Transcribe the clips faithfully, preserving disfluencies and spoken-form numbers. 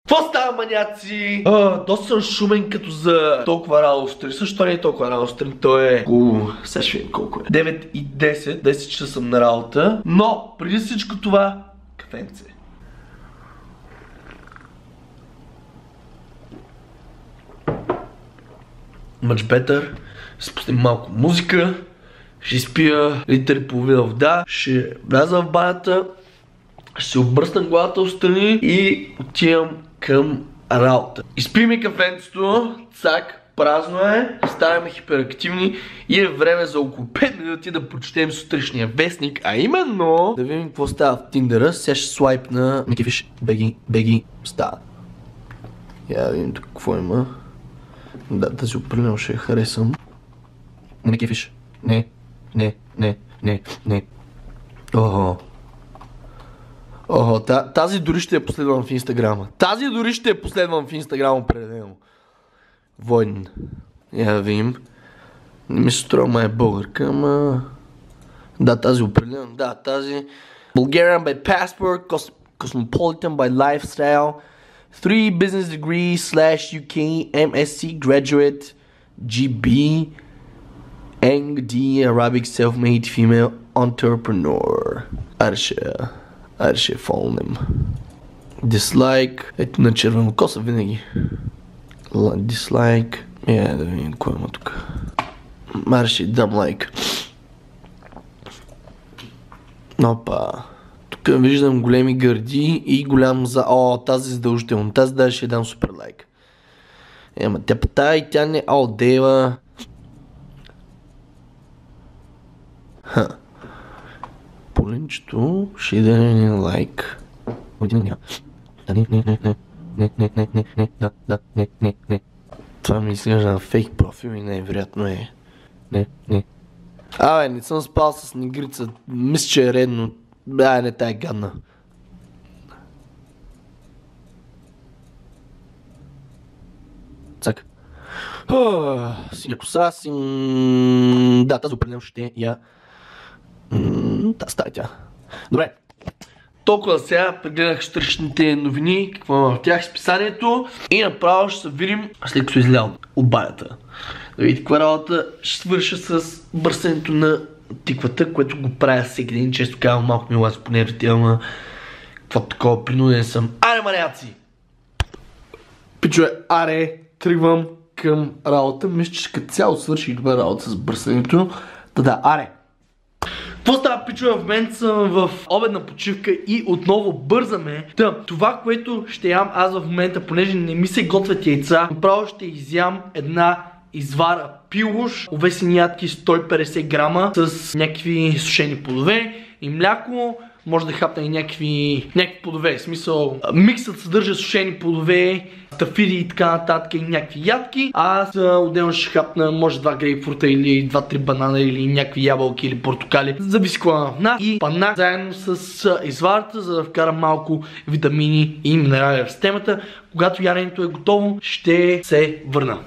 Какво става, маняци? А, доста съм шумен като за толкова рано сутрин. Също не е толкова рано сутрин, то е около... Сега ще видим колко е. девет и десет, десет часа съм на работа. Но, преди всичко това, кафенце. Much better. Ще спустим малко музика. Ще изпия литър и половина вода. Ще вляза в банята. Ще се обръсна главата отстрани и отивам към работа. Изпиме кафенцето, цак, празно е, ставаме хиперактивни и е време за около пет минути да прочетем сутрешния вестник, а именно да видим какво става в Тиндъра. Сега ще слайпна Микифиш, беги, беги, става. Я да видим тук какво има. Да, тази определено ще я харесам. Не Микифиш, не, не, не, не, не. Охо. Охо, тази дори ще я последвам в инстаграма. Тази дори ще я последвам в инстаграма определено. Войн. Я да видим. Не ми се струва, ма е българка, ама... Да, тази определено. Да, тази... Bulgarian by passport, cos cosmopolitan by lifestyle, three business degree slash U K M S C graduate, G B, N D Arabic self-made female entrepreneur. Арше... Айде ще фолнем. Дислайк. Ето на червенокоса винаги. Дислайк. Я да видим кой има тук. Айде ще дам лайк. Опа. Тук виждам големи гърди и голям за... О, тази задължително. Тази даже ще дам супер лайк. Ема тя пата и тя не... О, дева. Ха. Полинчето ще даде един лайк. Година няма. Да, не, не, не, не, не, не, не, не, не, да, да, не, не, не. Това ми изглежда на фейк профил и най-вероятно е. Не, не. Абе, не съм спал с негрица. Мисля, че е редно. Абе, не, тая е гадна. Цак. Синя коса си... Да, тази определено ще я... Да, става тя. Добре. Толкова сега прегледах сутрешните новини, какво има в тях, списанието и направо ще се видим след като излял от банята. Да видите каква работа ще свърша с бърсенето на тиквата, което го правя всеки ден. Често казвам, малко ми лаза по нервите, ама какво такова, принуден съм. Аре, маняци! Пичове, аре, тръгвам към работа. Мисля, че като цяло свърши добра работа с бърсенето. Да, да, аре! Какво става, пичове? В момента съм в обедна почивка и отново бързаме. Та, това, което ще ям аз в момента, понеже не ми се готвят яйца, направо ще изям една извара пилуш, овесени ядки сто и петдесет грама с някакви сушени плодове и мляко. Може да хапна и някакви, някакви плодове. В смисъл, миксът съдържа сушени плодове, тафиди и така нататък и някакви ядки. Аз отделно ще хапна може два грейпфрута или два-три банана или някакви ябълки или портокали. Зависи кога на и панак заедно с изварата, за да вкарам малко витамини и минерали в системата. Когато яденето е готово, ще се върна.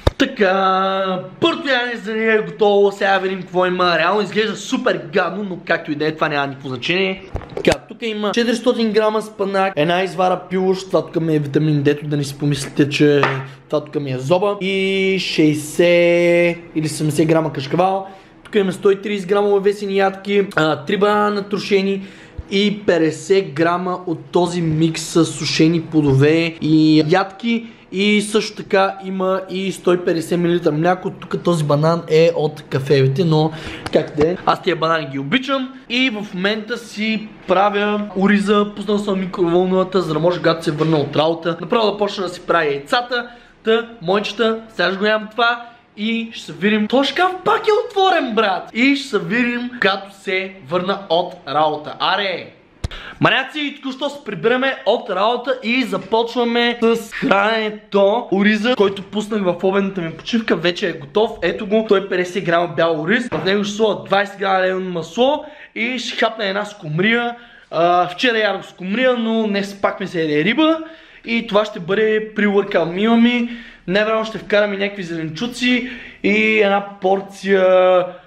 Така, първото ядене за нея е готово, сега видим какво има. Реално изглежда супер гадно, но както и да е, това няма никакво значение. Така, тук има четиристотин грама спанак, една извара пилуш, това тук ми е витамин Д, да не си помислите, че това тук ми е зоба. И шейсет или седемдесет грама кашкавал. Тук има сто и трийсет грама овесени ядки, три банана натрошени и петдесет грама от този микс с сушени плодове и ядки. И също така има и сто и петдесет милилитра мляко. Тук този банан е от кафевите, но как да е. Аз тия банани ги обичам. И в момента си правя ориза. Пуснал съм микроволновата, за да може когато се върна от работа направо да почна да си правя яйцата. Та, мойчета, сега ще го ям това. И ще се видим. Този шкаф пак е отворен, брат. И ще се видим, когато се върна от работа. Аре! Маняци, току-що се прибираме от работа и започваме с храненето. Ориза, който пуснах в обедната ми почивка, вече е готов. Ето го, сто и петдесет грама бял ориз. В него ще сложа двайсет грама левно масло и ще хапна една скумрия. А, вчера ядох скумрия, но днес пак ми се яде риба. И това ще бъде pre-workout meal ми. Невероятно ще вкарам и някакви зеленчуци и една порция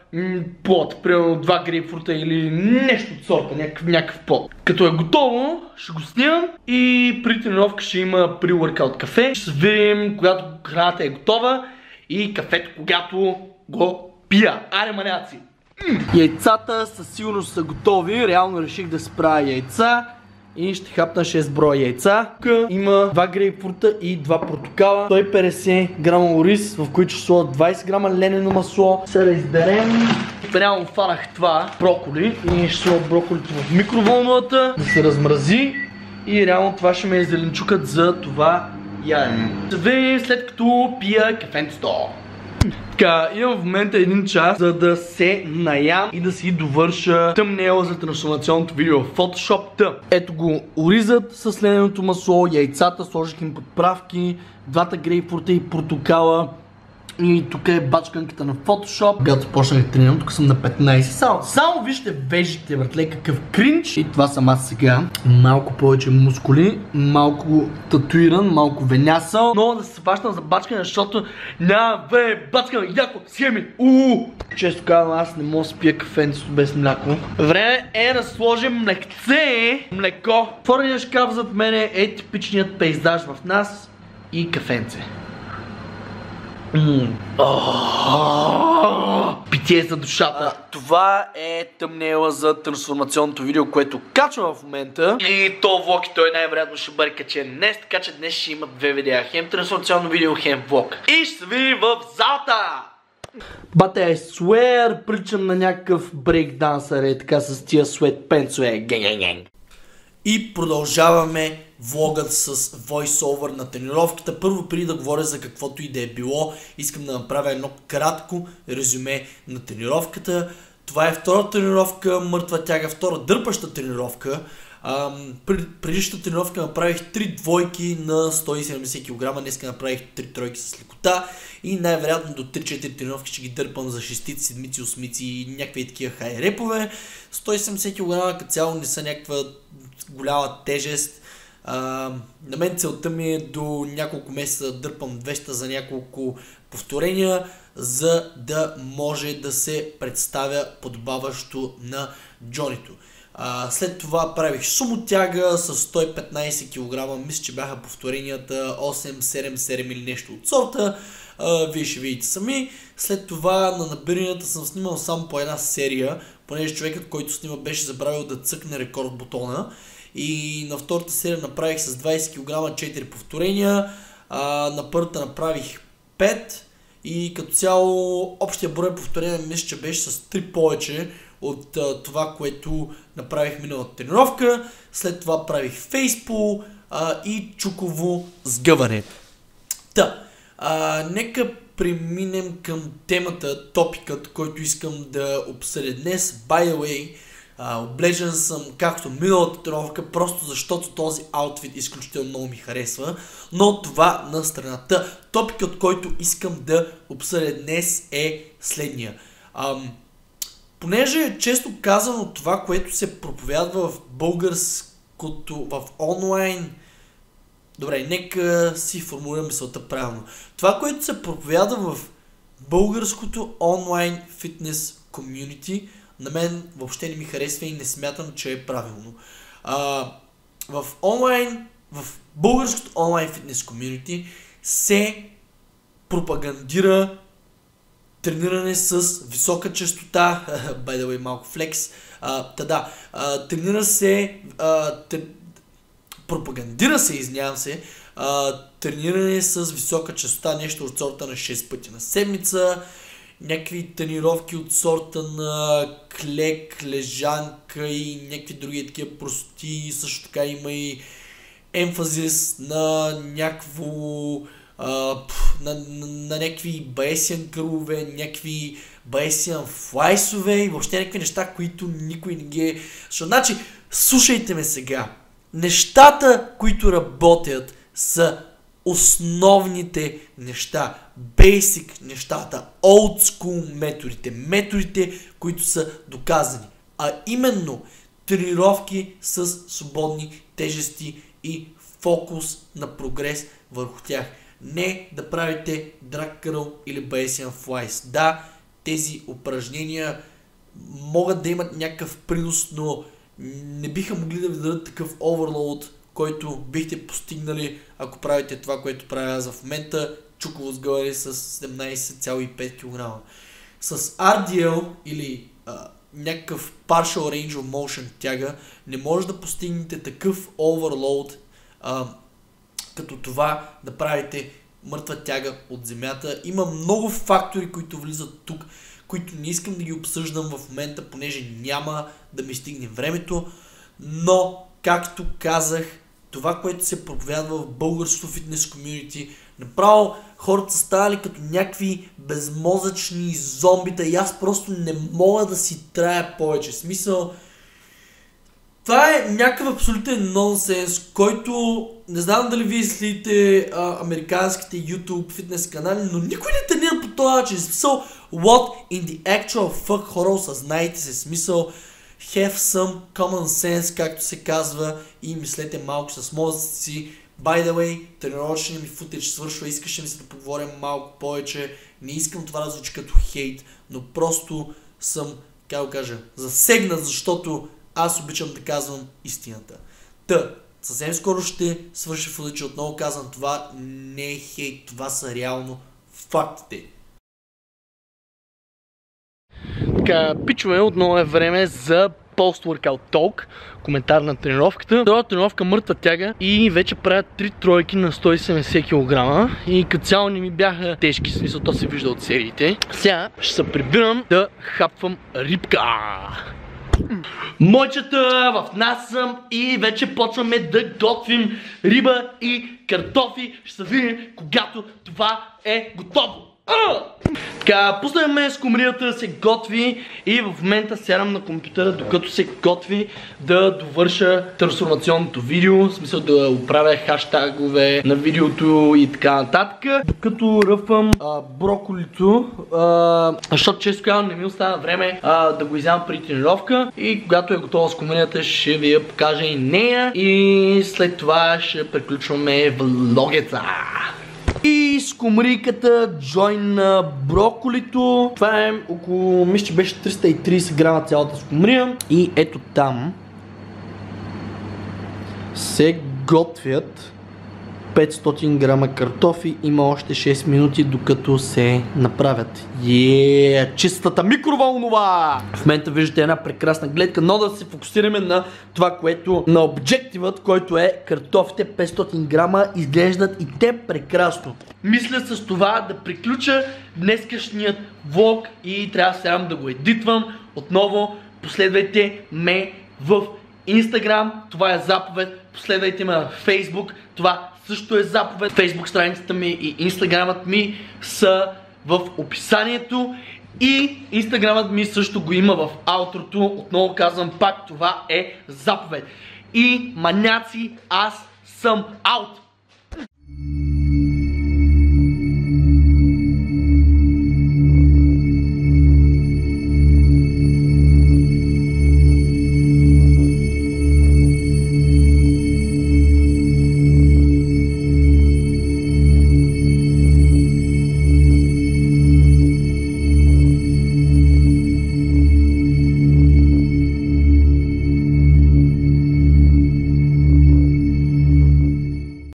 м, плод, примерно два грейпфрута или нещо от сорта, някакъв, някакъв плод. Като е готово, ще го снимам и при тренировка ще има pre-workout кафе. Ще видим когато храната е готова и кафето когато го пия. Аре, маняци! Яйцата със сигурност са готови. Реално реших да си правя яйца. И ще хапна шест броя яйца. Тук има два грейпфрута и два портокала. сто и петдесет грама ориз, в които ще сложа двайсет грама ленено масло. Сега да изберем. Реално фанах това броколи и ще сложа броколито в микроволновата да се размрази. И реално това ще ме е зеленчукът за това ядене. Ще видим след като пия кафенцето. Така, имам в момента един час, за да се наям и да си довърша тъмнела за трансформационното видео в Photoshop. Та, ето го оризът с лененото масло, яйцата, сложих им подправки, двата грейпфрута и портокала. И тук е бачканката на Photoshop. Когато почнах да тренирам, тук съм на петнайсет. Само, само вижте вежите, братле, какъв кринч. И това съм аз сега. Малко повече мускули, малко татуиран, малко венясал. Но да се бачкам за бачкане, защото няма бе, бачкам яко схеми. Уу! Често казвам, аз не мога да спия кафенцето без мляко. Време е да сложим млекце, млеко. Отворения шкаф зад мене е типичният пейзаж в нас и кафенце. Mm. Oh, питие за душата. А, това е тъмнела за трансформационното видео, което качвам в момента. И то влог и той най-вероятно ще бъде качен днес, така че днес ще има две видеа. Хем трансформационно видео, хем влог. И ще се види в залата! Бате, I swear, приличам на някакъв брейкдансър, е така с тия sweatpants-ове. Гeng-гeng-гeng. И продължаваме влогът с voice-over на тренировката. Първо, преди да говоря за каквото и да е било, искам да направя едно кратко резюме на тренировката. Това е втора тренировка, мъртва тяга, втора дърпаща тренировка. Предишната тренировка направих три двойки на сто и седемдесет килограма, днеска направих три тройки с лекота и най-вероятно до три-четири тренировки ще ги дърпам за шестици, седмици, осмици и някакви такива хай репове. сто и седемдесет килограма като цяло не са някаква голяма тежест. А, на мен целта ми е до няколко месеца да дърпам двеста за няколко повторения, за да може да се представя подобаващо на Джонито. А, след това правих сумотяга с сто и петнайсет килограма, мисля, че бяха повторенията осем, седем, седем или нещо от сорта. А, вие ще видите сами. След това на набиранията съм снимал само по една серия, понеже човекът, който снима, беше забравил да цъкне рекорд бутона. И на втората серия направих с двайсет килограма четири повторения, а, на първата направих пет и като цяло общия брой повторения мисля, че беше с три повече от а, това, което направих миналата тренировка. След това правих фейспул а, и чуково сгъване. Та, а, нека преминем към темата, топикът, който искам да обсъдя днес. By the way, Uh, облечен съм както миналата тренировка, просто защото този аутфит изключително много ми харесва, но това на страната. Топикът, който искам да обсъдя днес е следния. Um, понеже е често казано това, което се проповядва в българското, в онлайн, добре, нека си формулирам мисълта правилно. Това, което се проповядва в българското онлайн фитнес комюнити, на мен въобще не ми харесва и не смятам, че е правилно. А, в онлайн, в българското онлайн фитнес комюнити се пропагандира трениране с висока честота, by the way, малко флекс, а, та да, а, тренира се, а, тр... пропагандира се, извинявам се, а, трениране с висока честота, нещо от сорта на шест пъти на седмица, някакви тренировки от сорта на клек, лежанка и някакви други такива простоти. Също така има и емфазис на някакво а, на, на, на някакви баесиан кръгове, някакви баесиан флайсове и въобще някакви неща, които никой не ги е... Значи, слушайте ме сега. Нещата, които работят, са основните неща, basic нещата, old school методите, методите, които са доказани, а именно тренировки с свободни тежести и фокус на прогрес върху тях. Не да правите drag curl или Bayesian flies. Да, тези упражнения могат да имат някакъв принос, но не биха могли да ви дадат такъв оверлоуд, който бихте постигнали, ако правите това, което правя аз в момента, чуково сгъване с седемнайсет цяло и пет килограма. С ар ди ел или а, някакъв Partial Range of Motion тяга не може да постигнете такъв оверлоуд, а, като това да правите мъртва тяга от земята. Има много фактори, които влизат тук, които не искам да ги обсъждам в момента, понеже няма да ми стигне времето, но, както казах, това, което се проповядва в българското фитнес комюнити, направо хората са ставали като някакви безмозъчни зомбита и аз просто не мога да си трая повече. В смисъл, това е някакъв абсолютен нонсенс, който не знам дали вие следите а, американските YouTube фитнес канали, но никой не тренира по този начин. Смисъл, what in the actual fuck, хора, осъзнайте се, смисъл, have some common sense, както се казва, и мислете малко с мозъците си. By the way, тренировъчният ми футеч свършва, искаше ми се да поговорим малко повече, не искам това да звучи като хейт, но просто съм, как да кажа, засегнат, защото аз обичам да казвам истината. Та, съвсем скоро ще свърши футече, отново казвам, това не е хейт, това са реално фактите. Така, пичове, отново е време за post-workout talk, коментар на тренировката. Това тренировка мъртва тяга и вече правя три тройки на сто и седемдесет килограма и като цяло не ми бяха тежки, в смисъл то се вижда от сериите. Сега ще се прибирам да хапвам рибка. Мойчета, в нас съм и вече почваме да готвим риба и картофи. Ще се видим, когато това е готово. А! Така, пуснахме скумрията да се готви и в момента сядам на компютъра, докато се готви да довърша трансформационното видео, в смисъл да оправя хаштагове на видеото и така нататък. Докато ръфвам а, броколито, а, защото често казвам не ми остана време а, да го изям при тренировка и когато е готова скумрията ще ви я покажа и нея и след това ще приключваме влогеца. И скумрийката, джойн на броколито. Това е около, мисля, че беше триста и трийсет грама цялата скумрия. И ето там се готвят петстотин грама картофи. Има още шест минути докато се направят. Еее, чистата микровълнова! В момента виждате една прекрасна гледка, но да се фокусираме на това, което на обективът, който е картофите петстотин грама, изглеждат и те прекрасно. Мисля с това да приключа днескашният влог и трябва сега да го едитвам. Отново последвайте ме в Instagram, това е заповед, последвайте ме на Facebook, това също е заповед. Facebook страницата ми и Инстаграмът ми са в описанието и Инстаграмът ми също го има в аутрото. Отново казвам пак, това е заповед. И маняци, аз съм аут!